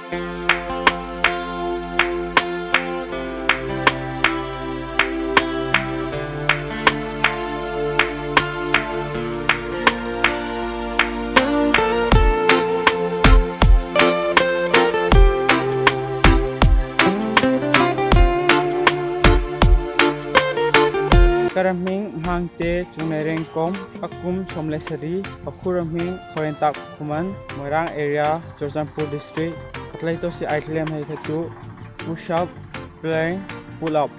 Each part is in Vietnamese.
Karaming hangte chungereng kom akum somlesari akuraming horentak kuman Moirang area Churchandpur district katlaito si itlem hai thatu push up plank pull up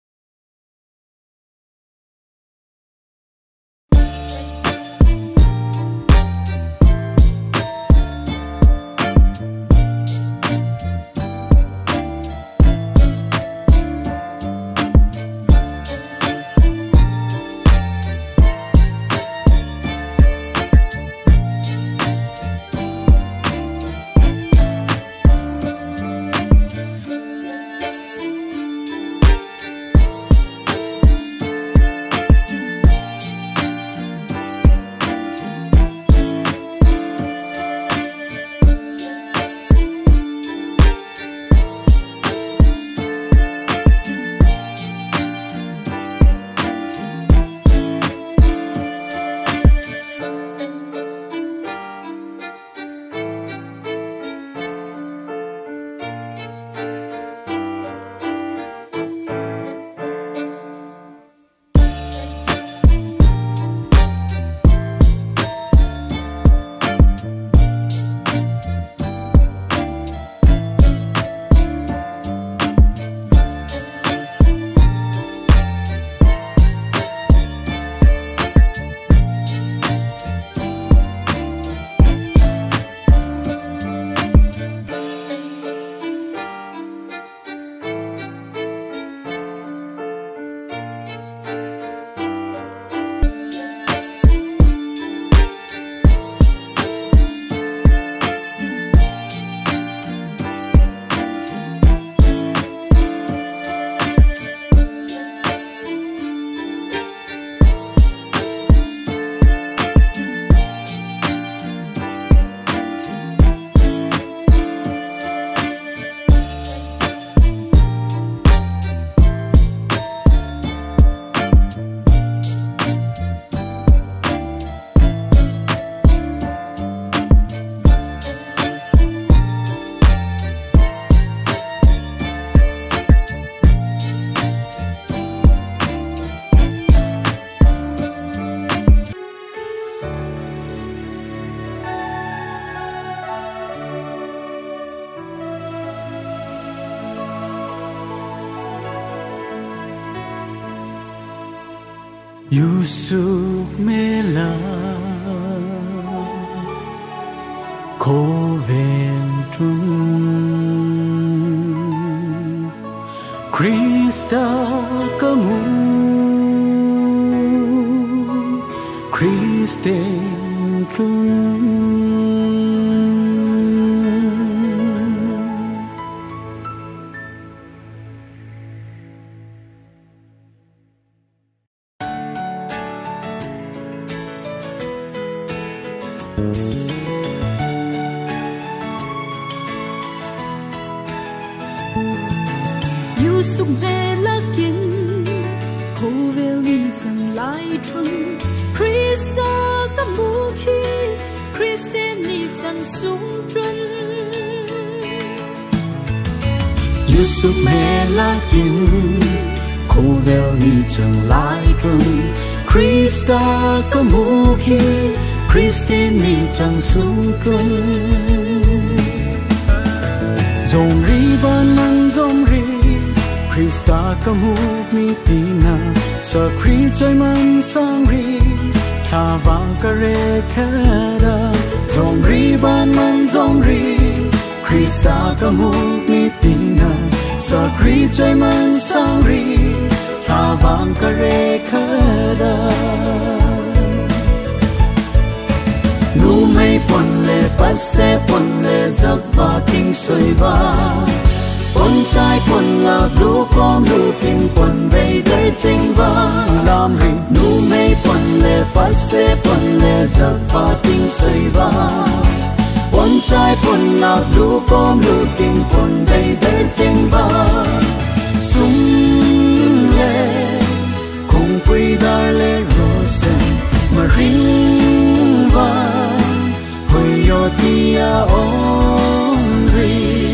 Yusuf Mela Coventum Christa Camu Christentum Yusuf Mela Kin Kovel Ni Zang Lai Trung Christa Camu Hi Christen Ni Zang Sung Trun Yusuf Mela Kin Kovel Ni Zang Lai Trung Christa Camu Hi Christen Ni Zang Sung Trun Dòng ri ban nang dòng ri Christa Camu mi tina sa Kri chai man sang ri tha vang ka re khada dòng ri ban man dòng ri Christa Camu mi tina sa Kri chai man sang ri tha vang ka re khada nu mai pon le passe pon le jak va ting soi va pon chai pon la lu kom lu ting pon vei der ching va lam ri nu mai pon le passe pon le jak va ting soi va Pon chai pon lạc lu com lu tình pon đầy đầy trên ba sung lệ cùng quy dar lệ rosen mà ring va hồi yo tia onri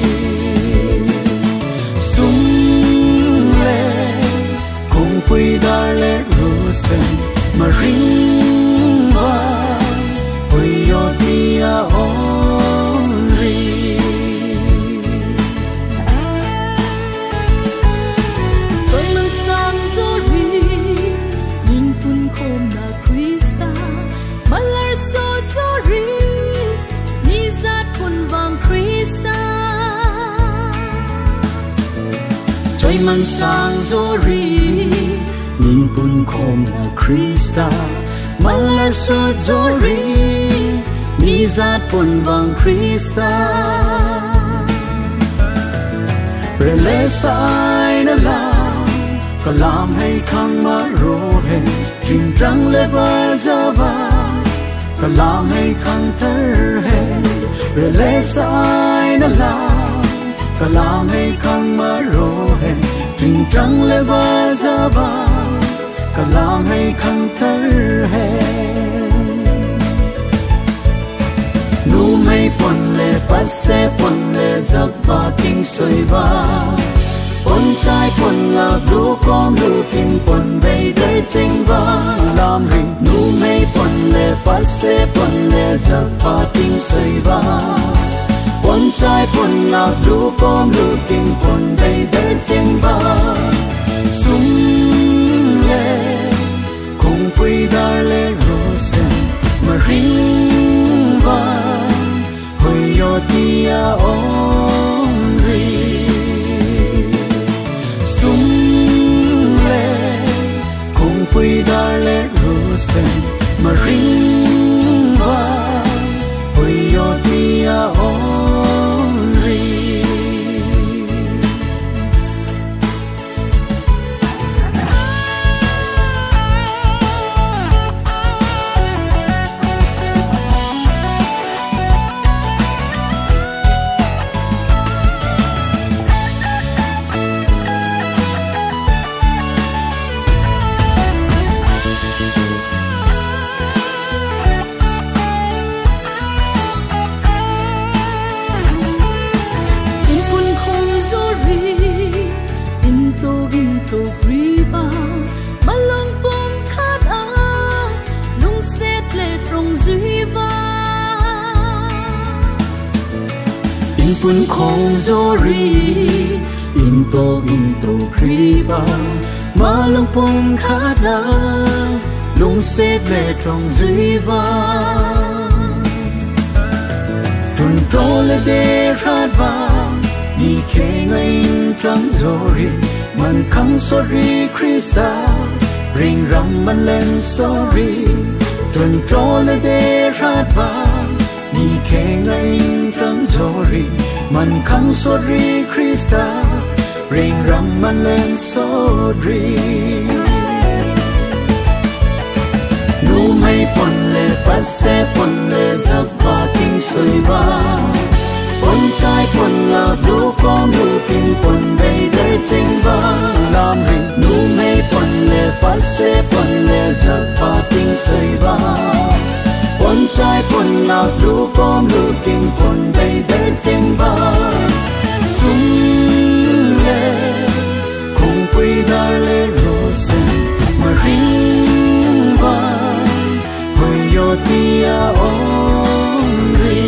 sung lệ cùng quy dar lệ rosen mà ring va hồi yo tia onri tôi mang sang zori nhìn pun khom na Krista malar so zori ni zat pun vang Krista trời mang sang zori nhìn pun khom na Krista malar so zori ni zat pun vang Krista rele sai na la kalam hay khang ma ro he jing rang le ba za ba kalam hay khang thar he rele sai na la kalam hay khang ma ro he jing rang le ba za ba kalam hay khang thar he nu mai pon le passe pon le jak ba ting soi ba pon chai pon la lu com lu ting pon bay đời chênh va lam ring nu mai pon le passe pon le jak ba ting soi ba pon chai pon la lu com lu ting pon bay đời chênh va sung le cùng quy dar le rosen mà ring va hồi yo tia onri sung le cùng quy dar le rosen mà ring va hồi yo tia onri pun khong zori into kriba malong pom khada lung set le trong zui va tun to le de rat va ni ke ngai trong zori man khang sorry Krista ring ram man len sorry tun to le de rat va ni ke ngai trong zori man khang sorry Krista ring ram man len sorry nu mai pon le passe pon le jak ba ting soi ba pon chai pon la lu com lu ting pon bay đời chênh va lam ring nu mai pon le passe pon le jak ba ting soi ba pon chai pon la lu com lu ting pon bay đời chênh va sung le cùng quy dar le rosen mà ring va hồi yo tia onri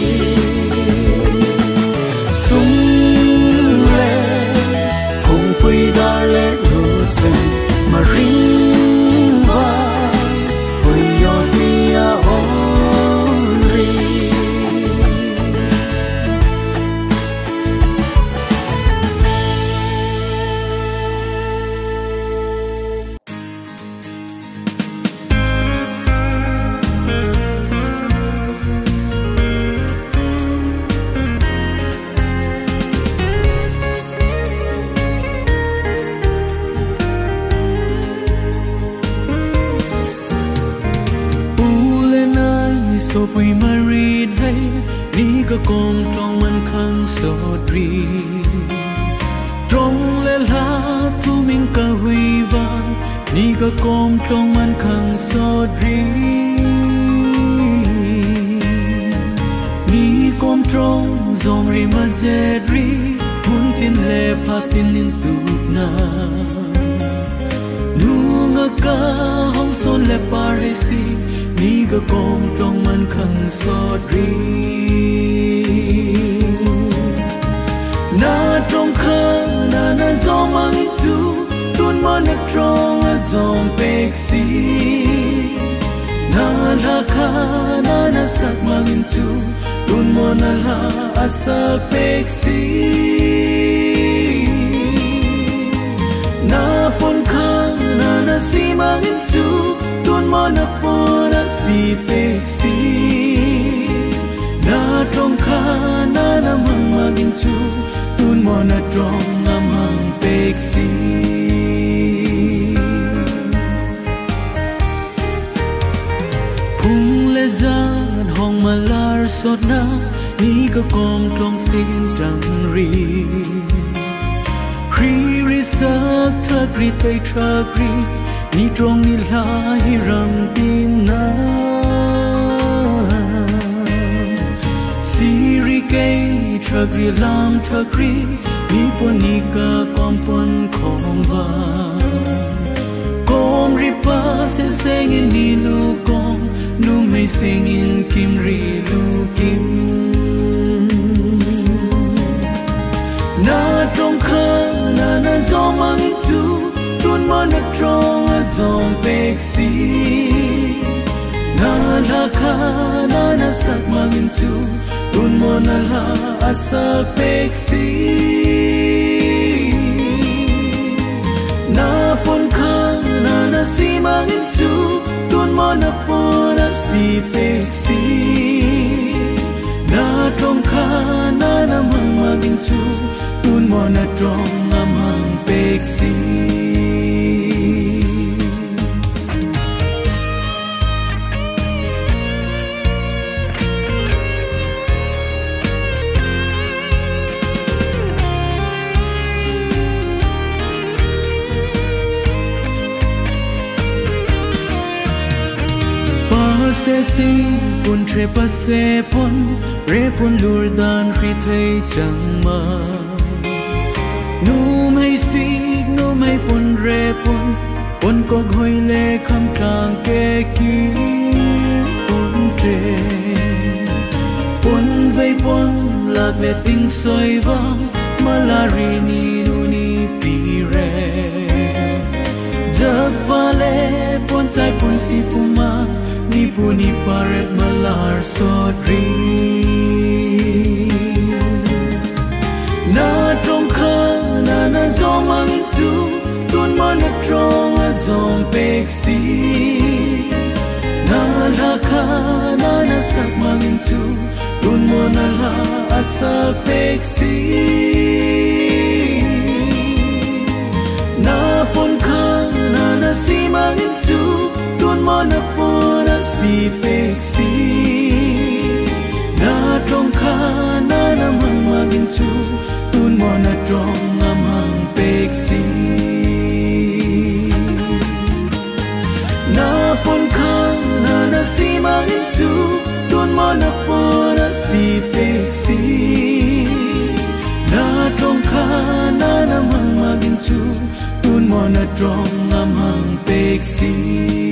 sung le cùng quy dar le rosen mà ring va hồi yo tia onri รีตรงเลลาทุมิงกะวิวานนี่ก็กอมตรงมันขังสอดรีนี่กอมตรงซอมรีมาเซรีมุนตินเลพาตินลินตูนานูงกะห้องโซนเลปาริซีนี่ก็กอมตรงมันขังสอดรีนาตรงข้างนาซอมังจูตุนมันตรงซอมเป็กซีนาลาคานาสักมังจูตุนมันลาอาสักเป็กซีนาปนข้างนาสีมังจูตุนมันปนสีเป็กซีนาตรงข้างนามังจูตุนมอนาตรงงามหังเป็กซีพุงเลจานห้องมาลาร์สดนานี่ก็กองตรงสิ้นจังรีครีริสักเธอกรีไปทรากรีนี่ตรงนี้ลายรำดินนาซีริเกทรากรีลามทรากรีมีปนิกากอมปนของวากองริปาเซเซงินนีลูกองนูไม่เซงินคิมรีลูกิมนาตรงข้างนาซอมังจูตุนมันตรงซอมเป็กซีนาลาคานาสักมังจูตุนมันลาอาสักเป็กซีนาปนข้างนาสีมังจูตุนมันปนสีเป็กซีนาตรงข้างนามังจูตุนมันตรงงามหังเป็กซีเซซีปุนเทรปเซปนเรปนลูร์ดานริเทจังมานูไม่ซีกนูไม่ปนเรปนปนก็หอยเลคำกลางเกกีปนเทปนไว้ปนหลักเลติงซอยวังมาลารีนีนูนีปีเรจากฟ้าเลปนใจปนสีฟูมาni puni paret malar sodri na trong kha na zom mang chu tun man trong zom pek si na la kha na sak mang chu tun mon la asa pek si na pon kha na si mang chu tun mon pon si pek si na trong kha na mang chu tun mon trong mang pek si na pon kha na si mang chu tun mon pon si pek si na trong kha na mang chu tun mon trong mang pek si